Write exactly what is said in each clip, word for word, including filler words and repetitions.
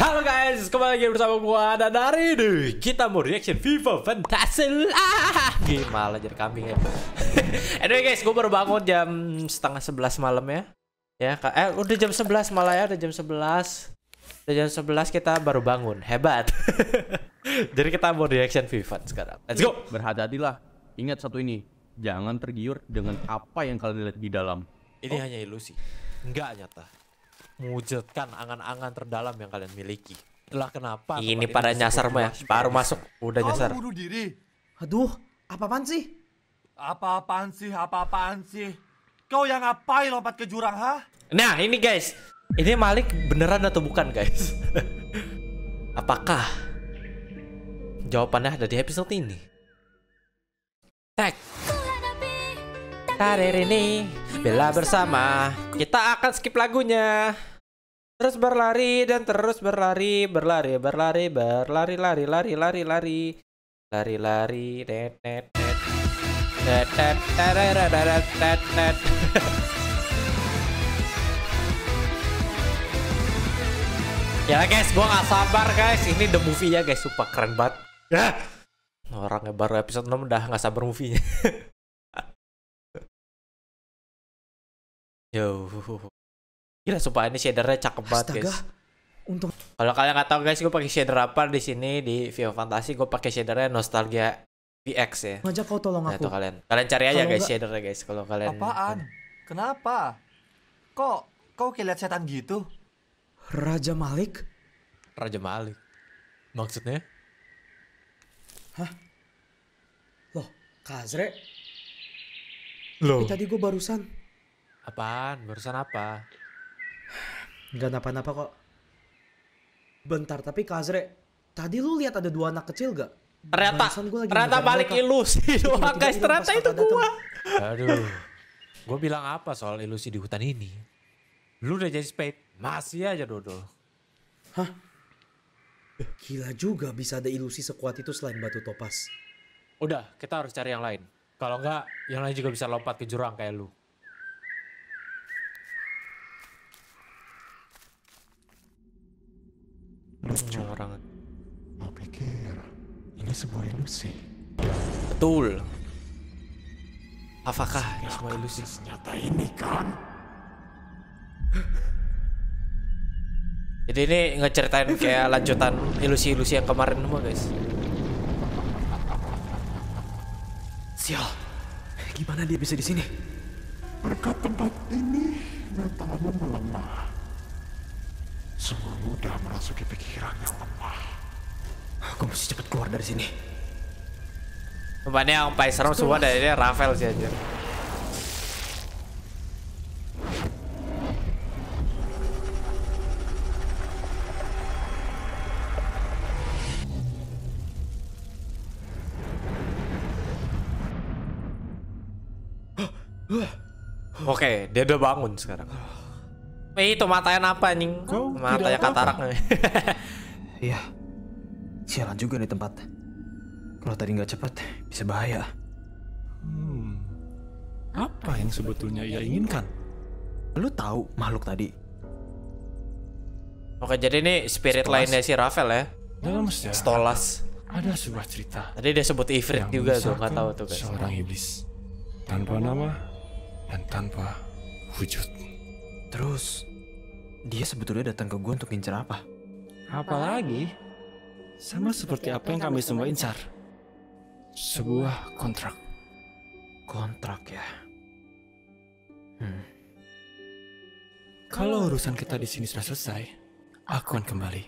Halo guys, kembali lagi bersama gua dan hari ini kita mau reaction FIFA Fantasy. Ah, gimana jadi kambing ya. Anyway guys, gua baru bangun jam setengah sebelas malam ya. Ya, eh udah jam sebelas malah ya, udah jam sebelas. Udah jam sebelas kita baru bangun. Hebat. Jadi kita mau reaction FIFA sekarang. Let's go. Berhati-hatilah. Ingat satu ini, jangan tergiur dengan apa yang kalian lihat di dalam. Ini oh. hanya ilusi, enggak nyata. Mewujudkan angan-angan terdalam yang kalian miliki. Itulah kenapa ini pada nyasar mah ya, baru masuk udah nyasar. Kamu bunuh diri. Aduh, apa-apaan sih? Apa-apaan sih? Apa-apaan sih? Kau yang ngapain lompat ke jurang, ha? Nah, ini guys. Ini Malik beneran atau bukan, guys? Apakah jawabannya ada di episode ini? Tag. Karir ini bela bersama. Kita akan skip lagunya. Terus berlari dan terus berlari, berlari, berlari, berlari, lari, lari, lari, lari, lari, lari, net, net, net, net, net, net, net, net, net. Ya guys, gua nggak sabar guys. Ini the movie ya guys, super keren banget. Ya. Orangnya baru episode enam udah nggak sabar movie-nya. Yo, gila sumpah ini shadernya cakep banget guys. Untung. Kalau kalian nggak tahu guys, gue pakai shader apa di sini di FIFA Fantasy, gue pakai shadernya Nostalgia V X ya. Ngajak kau tolong Nah, aku. itu kalian, kalian cari aja Kalau guys enggak... shadernya guys. Kalau kalian. Apaan? Kenapa? Kok kau kayak lihat setan gitu? Raja Malik? Raja Malik. Maksudnya? Hah? Loh, Kazre? Loh. Eh, tadi gue barusan. Apaan? Barusan apa? Gak napa-napa kok. Bentar, tapi Kazre, tadi lu lihat ada dua anak kecil gak? Ternyata, ternyata balik mereka. Ilusi doang guys. Ternyata itu gua. Aduh. Gue bilang apa soal ilusi di hutan ini? Lu udah jadi spade, masih aja dodol. Hah? Gila juga bisa ada ilusi sekuat itu selain batu topas. Udah, kita harus cari yang lain. Kalau enggak, yang lain juga bisa lompat ke jurang kayak lu. Lucu orang. Mau pikir ini sebuah ilusi. Betul. Apakah ini semua ilusi? Nyata ini kan. Jadi ini ngeceritain kayak lanjutan ilusi-ilusi yang kemarin semua guys. Sial, gimana dia bisa di sini? Berkat tempat ini, mentalmu melemah. Semua mudah merasuki pikiran yang lemah. Aku mesti cepat keluar dari sini. Tempatnya yang paling serem semua dari ini Rafael sih aja. Oke, dia udah bangun sekarang. Eh, itu matanya apa nih? Matanya katarak nih. Iya, sialan juga nih tempat. Kalau tadi nggak cepat, bisa bahaya. Hmm, apa yang sebetulnya ia inginkan? Lu tahu makhluk tadi? Oke, jadi ini spirit Stolas. lainnya si Rafael ya. Dalam sejarah Stolas. ada sebuah cerita Tadi dia sebut Ifrit yang juga tuh, nggak mengisahkan tahu tuh guys. seorang iblis tanpa nama dan tanpa wujud. Terus, dia sebetulnya datang ke gue untuk ngincer apa? Apalagi sama seperti apa yang kami semua incar. Sebuah kontrak. Kontrak ya. Hmm. Kalau urusan kita di sini sudah selesai, aku akan kembali.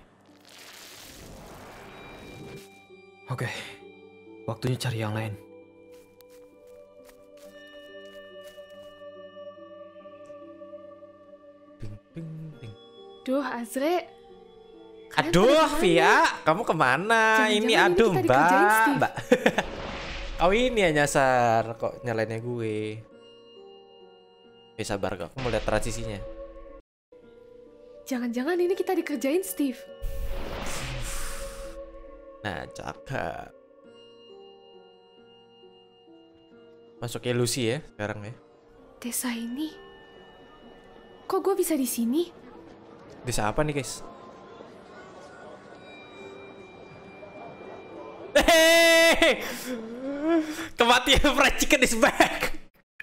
Oke, waktunya cari yang lain. Duh, Azre. Aduh, Via, kamu kemana? Jangan-jangan ini ini aduh, kita dikerjain, Mbak. Steve. Mbak. Oh ini ya nyasar, kok nyalainnya gue. Bisa sabar kok, aku mau lihat transisinya. Jangan-jangan ini kita dikerjain, Steve. Nah, cakep. Masuk ilusi ya sekarang ya. Desa ini. Kok gue bisa di sini? Desa apa nih guys? Hehehe. Kematian fried chicken is back.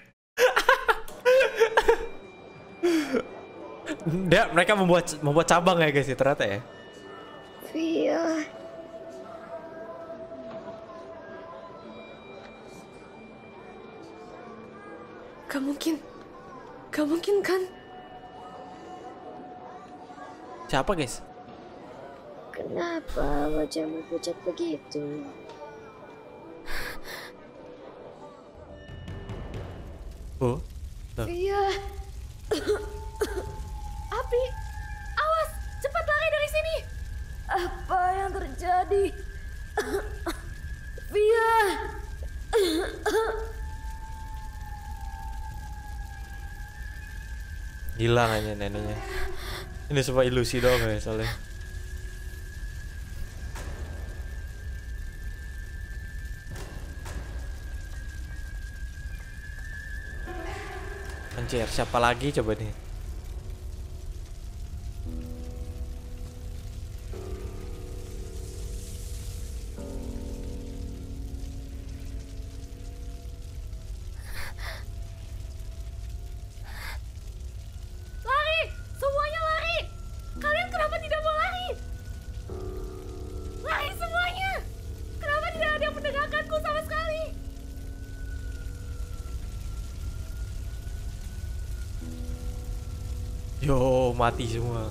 Dia mereka membuat membuat cabang ya guys ya ternyata ya. Via. Gak mungkin. Gak mungkin kan? Siapa guys? Kenapa wajahmu pucat begitu? Oh. Via. Api. Awas, cepat lari dari sini. Apa yang terjadi? Via. Hilang aja neneknya. Ini semua ilusi doang ya soalnya. Anjir, siapa lagi coba nih? Lari, semuanya lari. Kalian kenapa tidak mau lari? Lari semuanya. Kenapa tidak ada yang mendengarkanku sama sekali? Yo, mati semua.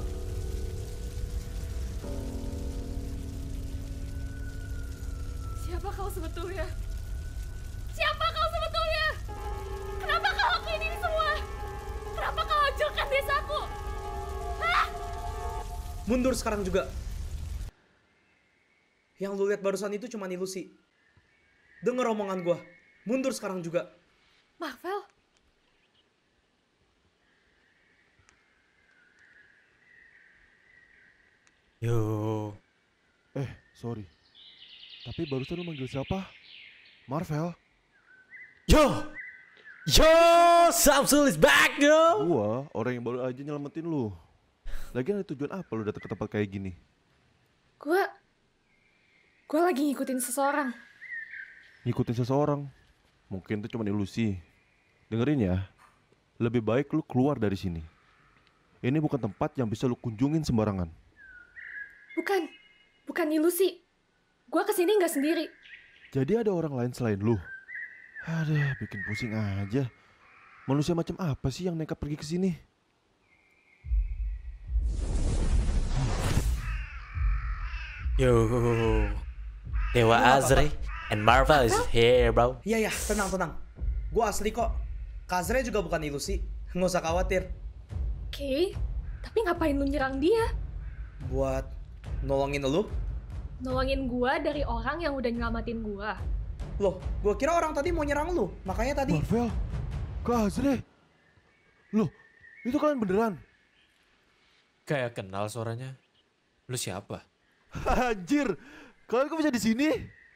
Siapa kau sebetulnya? Siapa kau sebetulnya? Kenapa kau lakuin ini semua? Kenapa kau hancurkan desaku? Hah? Mundur sekarang juga. Yang lu lihat barusan itu cuma ilusi. Dengar omongan gua. Mundur sekarang juga. Marvel? Yo. Eh, sorry. Tapi barusan lu manggil siapa? Marvel? Yo. Yo, Samsul is back, yo. Gua, orang yang baru aja nyelamatin lu. Lagian ada tujuan apa lu datang ke tempat kayak gini? Gua... Gua lagi ngikutin seseorang. Ngikutin seseorang. Mungkin itu cuma ilusi. Dengerin ya. Lebih baik lu keluar dari sini. Ini bukan tempat yang bisa lu kunjungin sembarangan. Bukan. Bukan ilusi. Gua kesini nggak sendiri. Jadi ada orang lain selain lu. Aduh, bikin pusing aja. Manusia macam apa sih yang nekat pergi ke sini? Yo. Dewa Azre and Marvel is here, bro. Iya ya, tenang tenang. Gua asli kok. Kazre juga bukan ilusi. Nggak usah khawatir. Oke. Tapi ngapain lu nyerang dia? Buat nolongin lu. Nolongin gua dari orang yang udah nyelamatin gua. Loh, gua kira orang tadi mau nyerang lu. Makanya tadi. Marvel? Kazre? Loh, itu kalian beneran? Kayak kenal suaranya. Lu siapa? Anjir, kalian kok bisa di sini?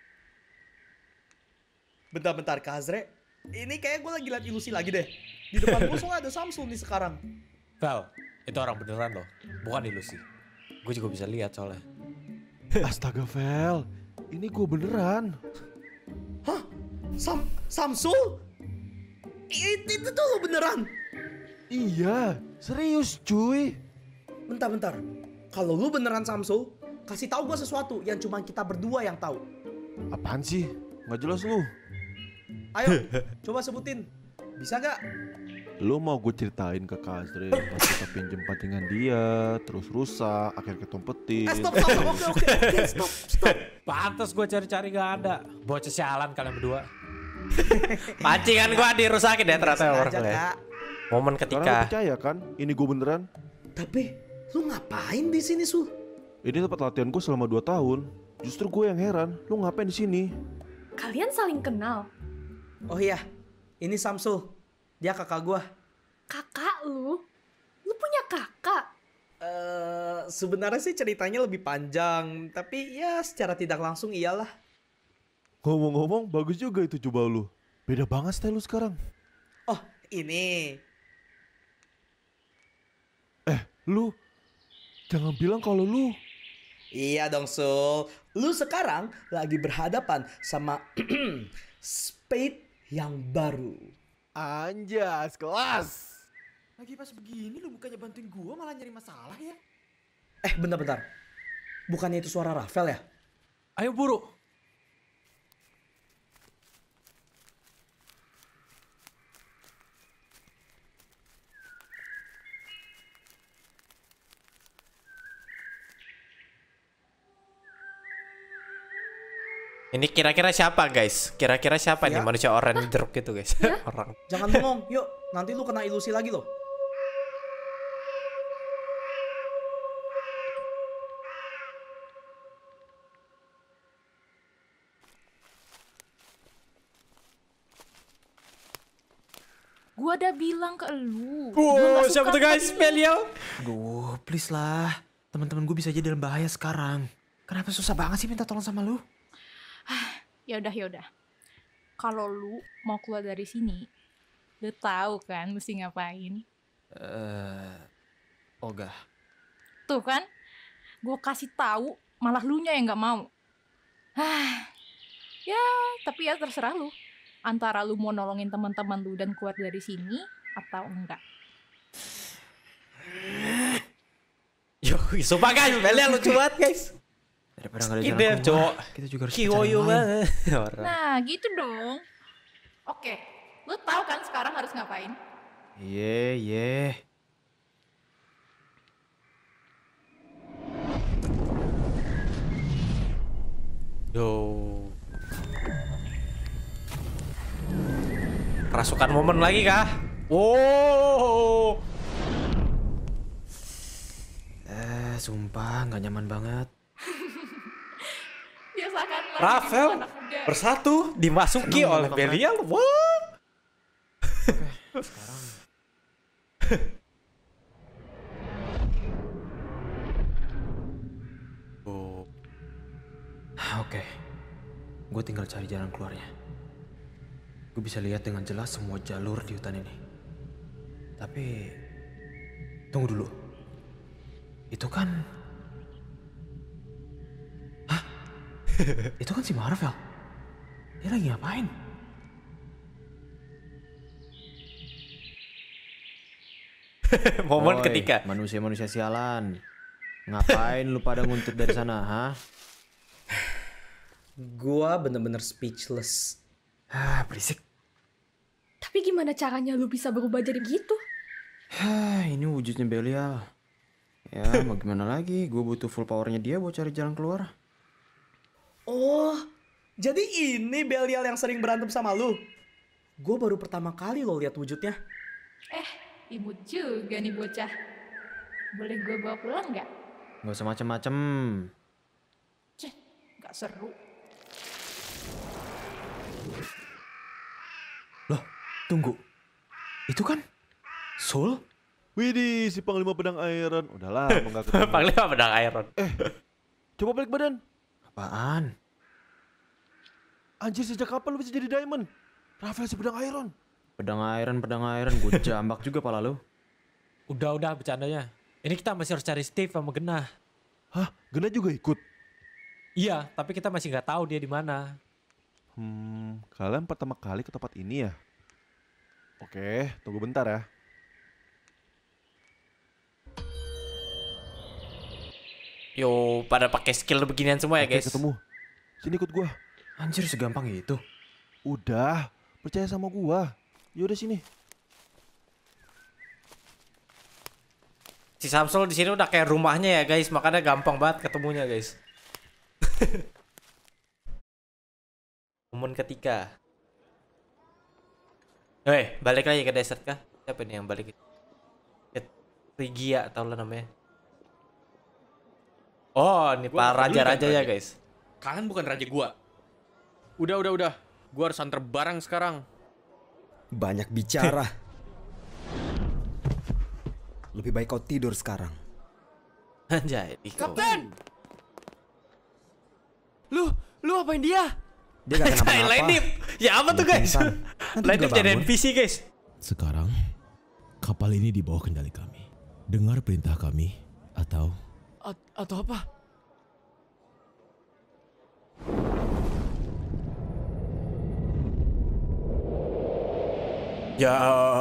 Bentar-bentar Kazre. Ini kayak gue lagi liat ilusi lagi deh. Di depan gue soalnya ada Samsul nih sekarang. Val, itu orang beneran loh, bukan ilusi. Gue juga bisa lihat soalnya. Astaga, Vel. Ini gue beneran. Hah? Sam Samsul? Itu, itu tuh lo beneran? Iya, serius cuy. Bentar-bentar. Kalau lu beneran Samsul, kasih tahu gue sesuatu yang cuma kita berdua yang tahu. Apaan sih? Nggak jelas lu. Ayo, coba sebutin. Bisa gak? Lu mau gue ceritain ke Kazre pas kita pinjem pancingan dia, terus rusak, akhirnya ketompetin. Eh stop, stop, stop. Oke, oke, oke, stop, stop. Pantes gue cari-cari gak ada. Bocah sialan kalian berdua. Pancingan gue dirusakin ya ternyata orang Sengaja, ya. Kak. Momen Karena lu ketika percaya kan, ini gue beneran. Tapi, lu ngapain di sini, Sul? Ini tempat latihan gue selama dua tahun. Justru gue yang heran, lu ngapain di sini? Kalian saling kenal. Oh iya, ini Samsul. Dia kakak gua. Kakak lu? Lu punya kakak? Eh, sebenarnya sih ceritanya lebih panjang, tapi ya secara tidak langsung iyalah. Ngomong-ngomong, bagus juga itu coba lu. Beda banget style lu sekarang. Oh, ini. Eh, lu jangan bilang kalau lu Iya dong Sul, lu sekarang lagi berhadapan sama Spade yang baru. Anjas, kelas. Lagi pas begini lu bukannya bantuin gua malah nyari masalah ya? Eh bentar-bentar, bukannya itu suara Rafael ya? Ayo buru. Ini kira-kira siapa guys? Kira-kira siapa Ya. nih manusia orange jeruk gitu guys? Orang. Jangan bengong, yuk nanti lu kena ilusi lagi loh. Gua udah bilang ke lu. Wow, Gua nggak siapa suka tuh guys? sama dia. Beliau. Aduh, please lah. Teman-teman gue bisa jadi dalam bahaya sekarang. Kenapa susah banget sih minta tolong sama lu? Ya udah, ya udah. Kalau lu mau keluar dari sini, lu tahu kan mesti ngapain? Eh, Olga. Tuh kan, gue kasih tahu malah lu nya yang nggak mau. Hah, ya tapi ya terserah lu. Antara lu mau nolongin teman-teman lu dan keluar dari sini atau enggak. Yo, sumpah guys, Beliau lucu banget guys. Daripada nggak ada Ide, jalan keluar, cowok. kita juga harus Kiwoyo cari yang lain. banget. Orang. Nah, gitu dong. Oke, lu tahu kan sekarang harus ngapain? Iya, iya. Yo. Kerasukan momen lagi kah? Wow. Eh, sumpah nggak nyaman banget. Biasakan lah. Rafael anak muda. bersatu dimasuki Senang oleh banget. Belial. Wow. Sekarang Oh. oke, gue tinggal cari jalan keluarnya. Gue bisa lihat dengan jelas semua jalur di hutan ini. Tapi, tunggu dulu. Itu kan... Hah? Itu kan si Marvel. Dia lagi ngapain? Momen Oi, ketika manusia-manusia sialan. Ngapain lu pada nguntut dari sana, ha? Gua bener-bener speechless. Ah, berisik. Tapi gimana caranya lu bisa berubah jadi gitu? Hah, ini wujudnya Belial. Ya, mau gimana lagi? Gue butuh full powernya dia buat cari jalan keluar. Oh, jadi ini Belial yang sering berantem sama lu? Gue baru pertama kali lo lihat wujudnya. Eh, imut juga nih bocah. Boleh gue bawa pulang nggak? Gak usah macem-macem. Ceh, nggak seru. Loh, tunggu. Itu kan Soul? Widih, si Panglima Pedang Iron. Udah lama nggak ketemu. Panglima Pedang Iron. Coba balik badan. Apaan? Anjir, sejak kapan lu bisa jadi Diamond? Rafael si Pedang Iron. Pedang Iron, pedang Iron. Gue jambak juga pala lu. Udah, udah bercandanya. Ini kita masih harus cari Steve sama Genah. Hah? Gena juga ikut? Iya, tapi kita masih nggak tahu dia di mana. Hmm, kalian pertama kali ke tempat ini ya? Oke, tunggu bentar ya. Yo, pada pakai skill beginian semua ya Oke, guys. ketemu. Sini ikut gua. Anjir, segampang itu. Udah, percaya sama gua. Yaudah sini. Si Samsul di sini udah kayak rumahnya ya guys, makanya gampang banget ketemunya guys. Momen ketiga. Hei, balik lagi ke desert kah? Siapa nih yang balik? Ke Trigia atau lah namanya? Oh, ini Gua para nggak peduli raja-raja kan ya raja. guys. Kalian bukan raja gua. Udah, udah, udah. Gua harus antar barang sekarang. Banyak bicara. Lebih baik kau tidur sekarang. Anjay, Diko. Kapten! Lu, lu apain dia? Dia gak kenapa-napa. Lainip. Ya apa tuh guys? Pingsan. Nanti Lainip juga jadi bangun. N P C guys. Sekarang, kapal ini di bawah kendali kami. Dengar perintah kami, atau... A- atau apa? Yo.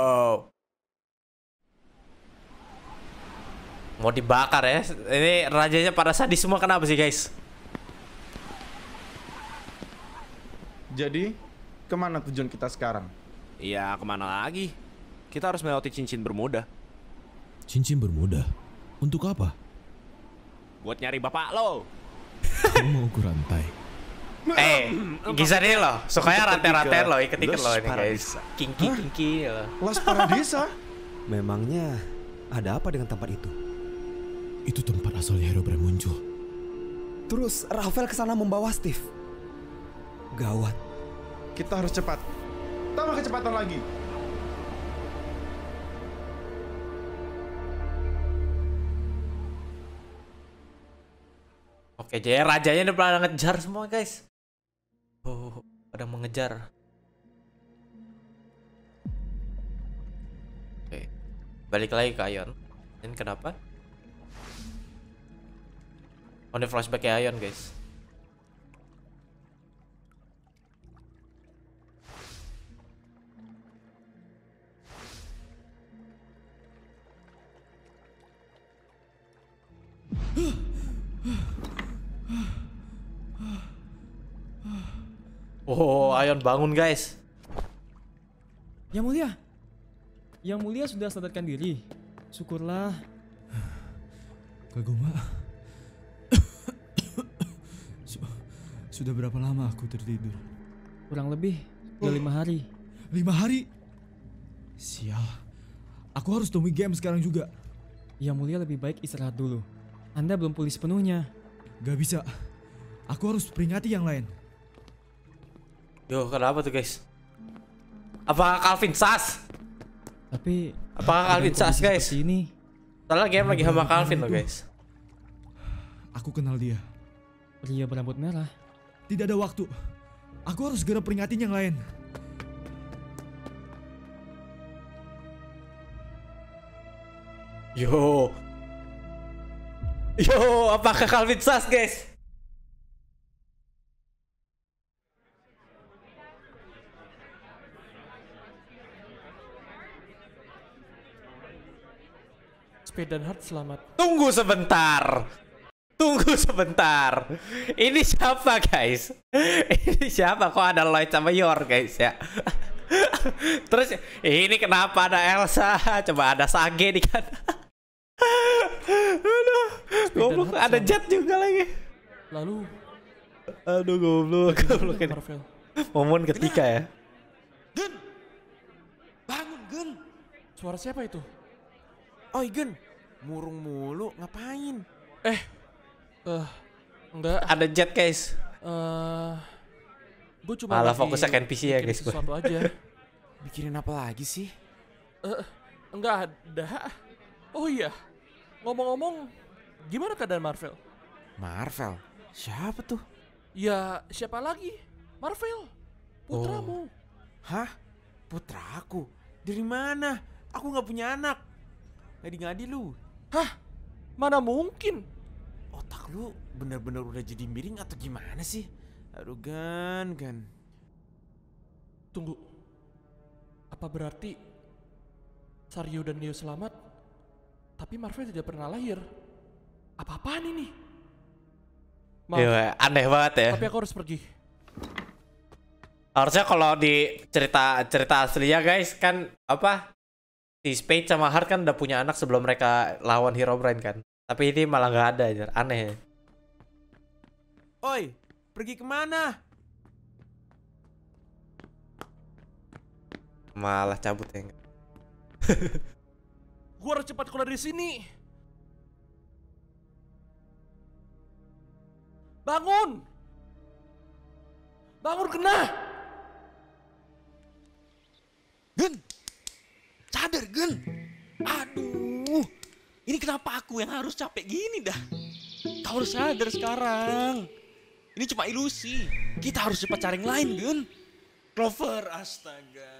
Mau dibakar ya. Ini rajanya pada sadis semua, kenapa sih guys? Jadi, kemana tujuan kita sekarang? Iya, kemana lagi? Kita harus melewati cincin bermuda. Cincin bermuda? Untuk apa? Buat nyari bapak lo. Kamu mau ukur rantai? Eh, Gizar ini loh, sukanya rantai-rantai loh, ikut-ikut loh ini guys. Kinki-kinki loh. Los Paradisa? Memangnya ada apa dengan tempat itu? Itu tempat asalnya Herobrine muncul. Terus Rafael kesana membawa Steve. Gawat. Kita harus cepat. Tambah kecepatan lagi. Oke, jadi rajanya udah pada ngejar semua guys. Oh, pada mengejar. Oke, balik lagi ke Ion. Dan kenapa? Oh, ini flashback ya Ion guys. Oh, Ion bangun guys. Yang mulia, Yang mulia sudah sadarkan diri. Syukurlah. Kaguma. Sudah berapa lama aku tertidur? Kurang lebih udah lima hari. Lima hari? Sial. Aku harus temui game sekarang juga. Yang mulia lebih baik istirahat dulu. Anda belum pulih sepenuhnya. Gak bisa. Aku harus peringati yang lain. Yo, kenapa tuh guys? Apakah Calvin Sas? Tapi apakah Calvin Sas guys? Ini. Soalnya game lagi sama Calvin loh guys. Aku kenal dia. Pria berambut merah. Tidak ada waktu. Aku harus segera peringatin yang lain. Yo. Yo, apakah Calvin Sas guys? Speed dan Heart selamat. Tunggu sebentar. Tunggu sebentar. Ini siapa guys? Ini siapa? Kok ada Lloyd sama Yor guys ya? Terus ini kenapa ada Elsa? Coba ada Sage nih kan? Aduh, goblok, ada Jet juga lagi. Lalu, aduh goblok, goblok ini. Momen ketika ya. Gen, bangun Gen. Suara siapa itu? Oi Gen, murung mulu, ngapain? Eh, eh, uh, enggak. Ada Jet guys. Eh, uh, gue cuma malah fokusnya ke N P C ya guys gue. Sesuatu aja. Mikirin apa lagi sih? Eh, uh, enggak ada. Oh iya, ngomong-ngomong, gimana keadaan Marvel? Marvel? Siapa tuh? Ya, siapa lagi? Marvel, putramu. Oh. Hah? Putraku? Dari mana? Aku nggak punya anak. Ngadi-ngadi lu. Hah? Mana mungkin? Otak lu bener-bener udah jadi miring atau gimana sih? Aduh Gan, Gan. Tunggu. Apa berarti Saryo dan Neo selamat, tapi Marvel tidak pernah lahir? Apa-apaan ini? Maaf, ya, aneh banget ya. Tapi aku harus pergi. Harusnya kalau di cerita cerita aslinya guys kan apa? Si Spade sama Heart kan udah punya anak sebelum mereka lawan Herobrine kan. Tapi ini malah nggak ada aja, aneh. Oi, pergi kemana? Malah cabut ya. Gua harus cepat keluar dari sini. Bangun! Bangun kena! Gen! Sadar Gen! Aduh! Ini kenapa aku yang harus capek gini dah? Kau harus sadar sekarang. Ini cuma ilusi. Kita harus cepat cari yang lain Gen. Clover, astaga.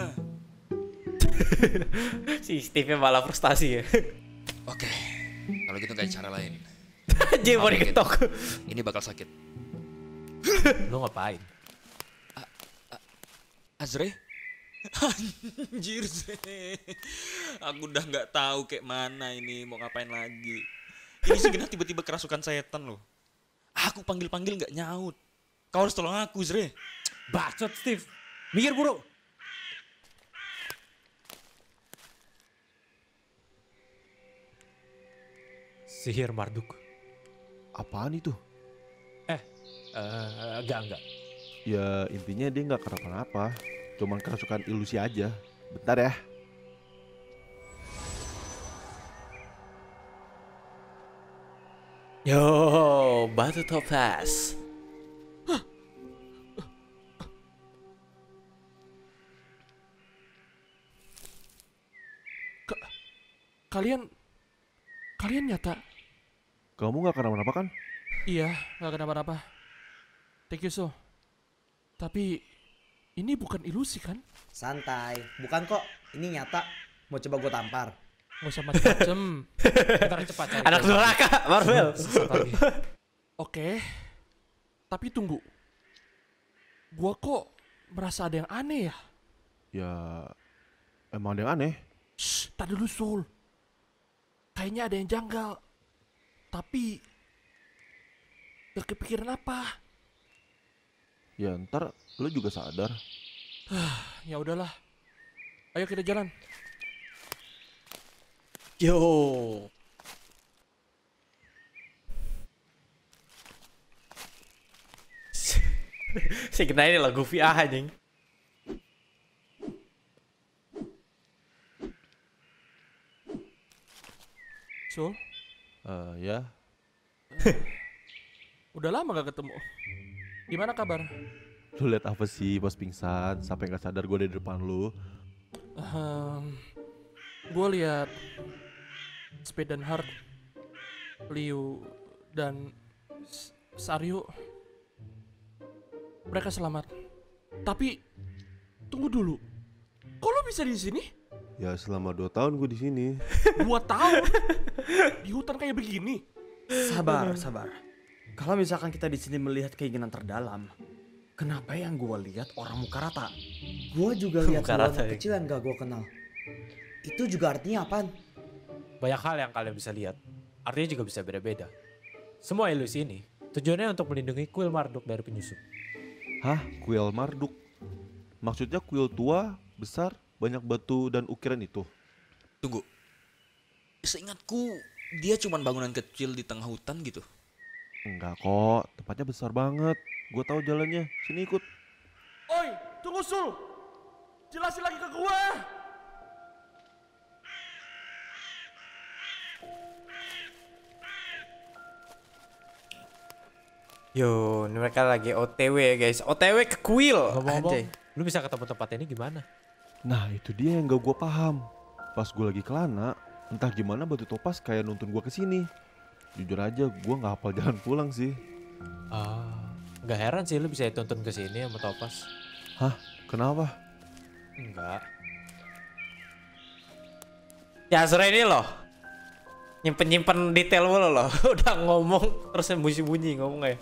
Si Steve malah frustasi ya. Oke, kalau gitu gak ada cara lain. Dia mau diketok. Ini bakal sakit. Lu ngapain? A A Azre? Anjir sih. Aku udah nggak tahu kayak mana ini mau ngapain lagi. Ini si Genah tiba-tiba kerasukan setan loh. Aku panggil-panggil nggak nyaut. Kau harus tolong aku, Zre. Bacot, Steve. Mikir buruk. Sihir Marduk. Apaan itu? Eh, uh, enggak, enggak. Ya intinya dia nggak kenapa-napa. Cuman kerasukan ilusi aja. Bentar ya. Yo, batu topaz. Ka- kalian, kalian nyata? Kamu nggak kenapa-napa kan? Iya, nggak kenapa-napa. Thank you so. Tapi ini bukan ilusi kan? Santai, bukan kok. Ini nyata. Mau coba gue tampar. Nggak usah macem-macem. Ntar cepat cari. Anak durhaka, Marvel. Oke, tapi tunggu. Gua kok merasa ada yang aneh ya? Ya, emang ada yang aneh. Shh, tak dulu Soul. Kayaknya ada yang janggal. Tapi gak kepikiran apa. Ya ntar lu juga sadar. Ya udahlah. Ayo kita jalan. Yo. Si Genah ini lagu V A anjing. So? Uh, ya. Udah lama gak ketemu. Gimana kabar? Lu liat apa sih pas pingsan sampai nggak sadar gue ada di depan lu? Um, gue lihat Spade dan Hart, Liu dan Saryu, mereka selamat. Tapi tunggu dulu, kok lo bisa di sini? Ya selama dua tahun gue di sini. Dua tahun di hutan kayak begini? Sabar, sabar. Kalau misalkan kita di sini melihat keinginan terdalam, kenapa yang gue lihat orang muka rata? Gue juga lihat dua Muka rata, anak ya. kecil yang gak gue kenal. Itu juga artinya apaan? Banyak hal yang kalian bisa lihat. Artinya juga bisa beda-beda. Semua ilusi ini tujuannya untuk melindungi kuil Marduk dari penyusup. Hah? Kuil Marduk? Maksudnya kuil tua, besar, banyak batu dan ukiran itu? Tunggu. Seingatku dia cuma bangunan kecil di tengah hutan gitu. Enggak kok, tempatnya besar banget. Gue tahu jalannya. Sini ikut. Oi, tunggu Sul. Jelasin lagi ke gue. Yo, ini mereka lagi O T W ya guys. O T W ke kuil. Ngomong-ngomong, Anjay. Lu bisa ketemu tempat ini gimana? Nah itu dia yang gak gue paham. Pas gue lagi ke Lana, entah gimana batu topas kayak nuntun gue ke sini. Jujur aja gue gak hafal jalan pulang sih. Ah, nggak heran sih lu bisa dituntun ke sini sama Topas. Hah? Kenapa? Enggak. Ya Azra ini loh. Nyimpen-nyimpen detail mulu loh. Udah ngomong terus bunyi-bunyi ngomongnya.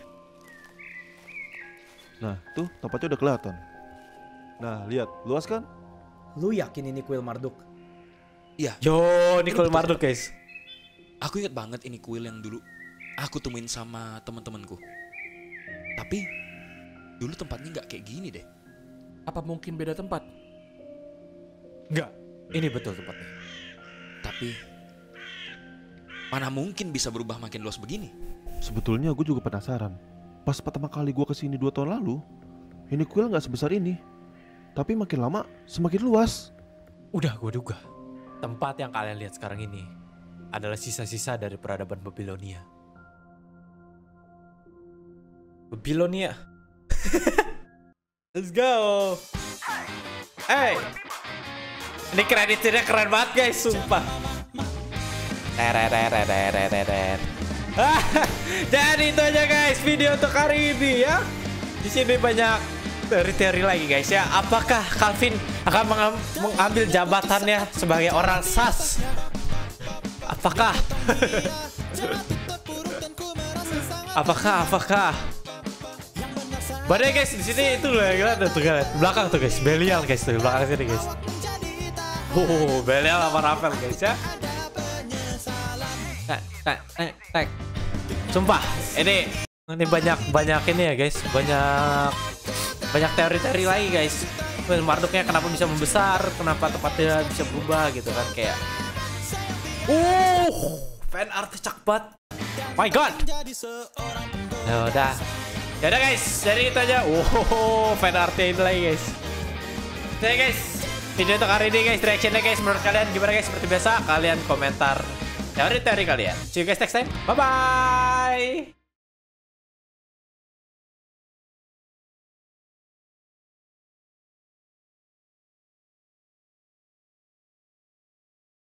Nah tuh tempatnya udah kelihatan. Nah lihat, luas kan? Lu yakin ini kuil Marduk? Iya. Yo, ini kuil Marduk guys. Aku ingat banget ini kuil yang dulu aku temuin sama teman-temanku. Tapi dulu tempatnya nggak kayak gini deh. Apa mungkin beda tempat? Enggak, ini betul tempatnya. Tapi mana mungkin bisa berubah makin luas begini? Sebetulnya gue juga penasaran. Pas pertama kali gue kesini dua tahun lalu, ini kuil nggak sebesar ini. Tapi makin lama semakin luas. Udah gue duga. Tempat yang kalian lihat sekarang ini adalah sisa-sisa dari peradaban Babilonia. Babilonia. Let's go. Hey. Ini kreditnya keren banget guys, sumpah. Jadi itu aja guys video untuk hari ini ya. Di sini banyak teori-teori lagi guys ya. Apakah Calvin akan mengam- mengambil jabatannya sebagai orang sas? Apakah? apakah? Apakah? Badai guys, di sini itu loh yang tuh kan. Belakang tuh guys, Belial guys tuh, belakang sini guys. Oh, Belial sama Rafael guys ya. Nah, nah, nah, nah. Sumpah, ini ini banyak banyak ini ya guys, banyak banyak teori-teori lagi guys. Marduknya kenapa bisa membesar, kenapa tempatnya bisa berubah gitu kan kayak. Uh, fan art cakep banget. My God. Ya udah. Ya udah guys, jadi itu aja. Wow, fan artnya ini lagi guys. Oke guys, video untuk hari ini guys, reactionnya guys, menurut kalian gimana guys? Seperti biasa, kalian komentar teori-teori kalian. See you guys next time. Bye bye.